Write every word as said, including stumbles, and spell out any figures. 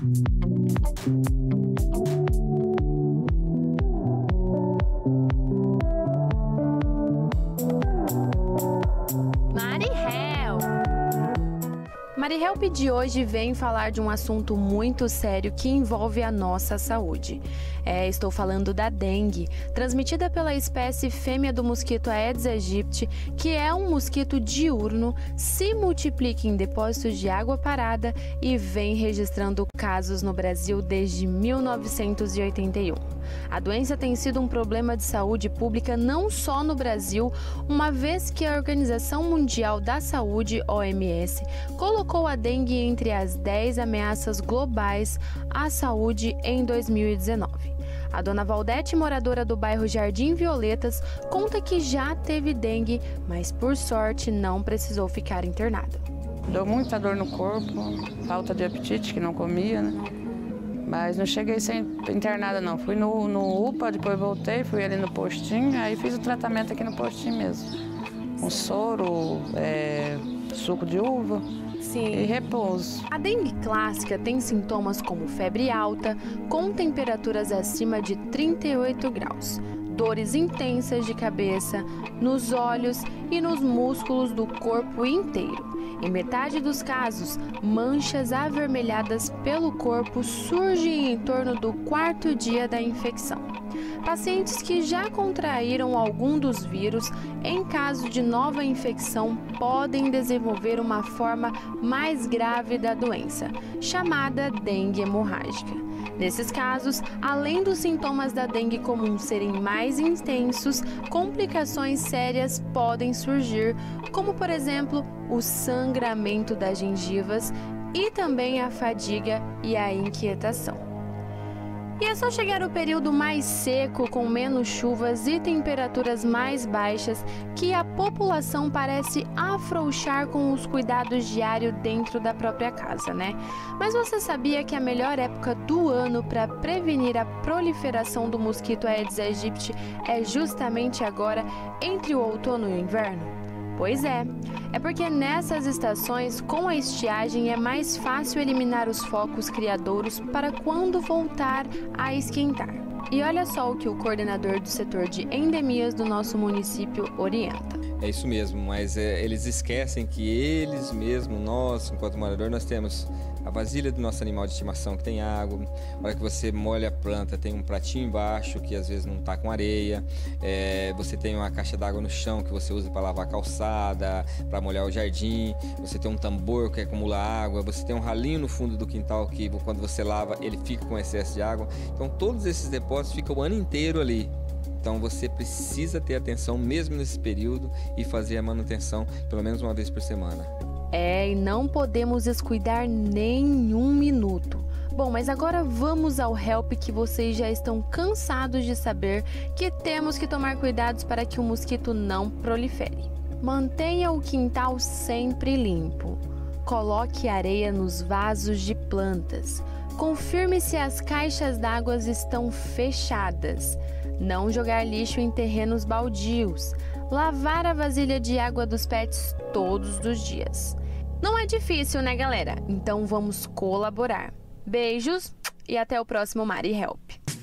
MariHelp de hoje vem falar de um assunto muito sério que envolve a nossa saúde. É, estou falando da dengue, transmitida pela espécie fêmea do mosquito Aedes aegypti, que é um mosquito diurno, se multiplica em depósitos de água parada e vem registrando casos no Brasil desde mil novecentos e oitenta e um. A doença tem sido um problema de saúde pública não só no Brasil, uma vez que a Organização Mundial da Saúde, O M S, colocou a dengue entre as dez ameaças globais à saúde em dois mil e dezenove. A dona Valdete, moradora do bairro Jardim Violetas, conta que já teve dengue, mas por sorte não precisou ficar internada. Deu muita dor no corpo, falta de apetite, que não comia, né? Mas não cheguei sem internada não. Fui no, no U P A, depois voltei, fui ali no postinho, aí fiz o tratamento aqui no postinho mesmo. Com soro, é, suco de uva. Sim. E repouso. A dengue clássica tem sintomas como febre alta, com temperaturas acima de trinta e oito graus, dores intensas de cabeça, nos olhos e nos músculos do corpo inteiro. Em metade dos casos, manchas avermelhadas pelo corpo surgem em torno do quarto dia da infecção. Pacientes que já contraíram algum dos vírus, em caso de nova infecção, podem desenvolver uma forma mais grave da doença, chamada dengue hemorrágica. Nesses casos, além dos sintomas da dengue comum serem mais intensos, complicações sérias podem surgir, como por exemplo, o sangramento das gengivas e também a fadiga e a inquietação. E é só chegar o período mais seco, com menos chuvas e temperaturas mais baixas, que a população parece afrouxar com os cuidados diários dentro da própria casa, né? Mas você sabia que a melhor época do ano para prevenir a proliferação do mosquito Aedes aegypti é justamente agora, entre o outono e o inverno? Pois é, é porque nessas estações, com a estiagem, é mais fácil eliminar os focos criadouros para quando voltar a esquentar. E olha só o que o coordenador do setor de endemias do nosso município orienta. É isso mesmo, mas é, eles esquecem que eles mesmos, nós, enquanto morador, nós temos a vasilha do nosso animal de estimação que tem água. Na hora que você molha a planta, tem um pratinho embaixo que às vezes não está com areia. É, você tem uma caixa d'água no chão que você usa para lavar a calçada, para molhar o jardim. Você tem um tambor que acumula água. Você tem um ralinho no fundo do quintal que quando você lava ele fica com excesso de água. Então todos esses depósitos ficam o ano inteiro ali. Então você precisa ter atenção mesmo nesse período e fazer a manutenção pelo menos uma vez por semana. É, e não podemos descuidar nem um minuto. Bom, mas agora vamos ao help, que vocês já estão cansados de saber que temos que tomar cuidados para que o mosquito não prolifere. Mantenha o quintal sempre limpo. Coloque areia nos vasos de plantas. Confirme se as caixas d'água estão fechadas. Não jogar lixo em terrenos baldios. Lavar a vasilha de água dos pets todos os dias. Não é difícil, né, galera? Então vamos colaborar. Beijos e até o próximo MariHelp.